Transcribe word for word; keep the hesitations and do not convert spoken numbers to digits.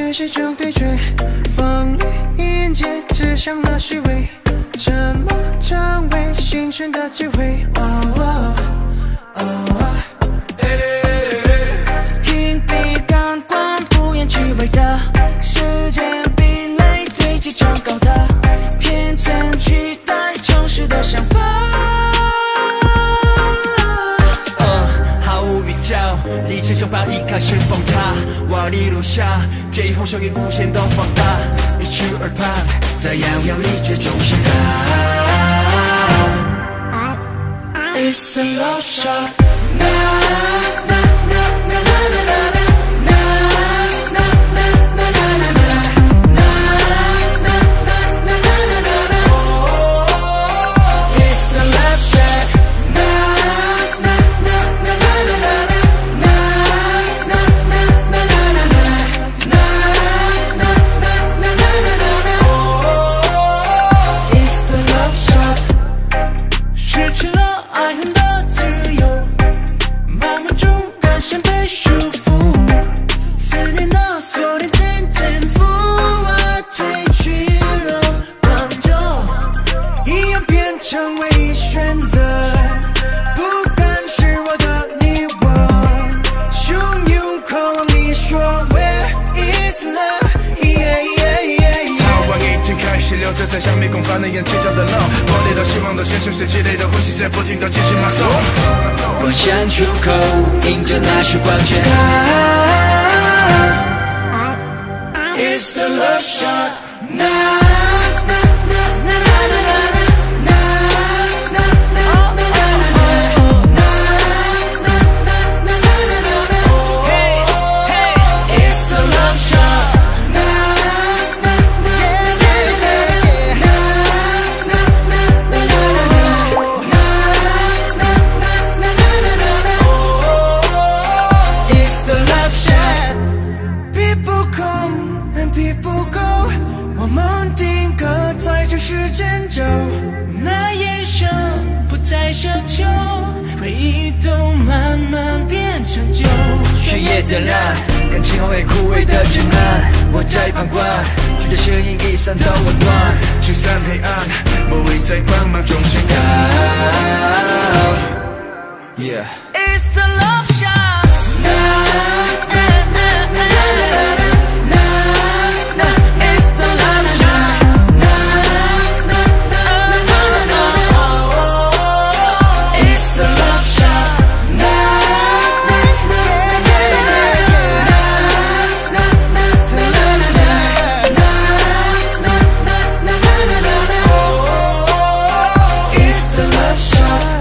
随时准备追，风里迎接，只想那虚伪，沉默成为幸存的机会。哦哦哦哦屏蔽感官，不言虚伪的时间壁垒堆积成高的偏见，取代诚实的想法。理智就把一开始崩塌，瓦砾落下，最后声音无限的放大，一去而盼，在遥遥一绝中盛开。It's the love shot， na na na na na na na na。 成为选择，不敢是我的你我，汹涌口往里说 Where is love？ Yeah, yeah, yeah, 草光已经开始流着，在像迷宫般的眼睛角的漏，破裂的希望的现实，谁激烈的呼吸在不停地进行马送。 光线出口，迎着那束光线。 It's the love shot now。People go， 我们定格在这时间轴，那眼神不再奢求，回忆都慢慢变成旧。 血液点燃，感情后会枯萎的痉挛，我在旁观，觉得声音已散的温暖， 驱散黑暗，魔力在光芒中盛开。Yeah。 It's the love shot。 It's the love shot。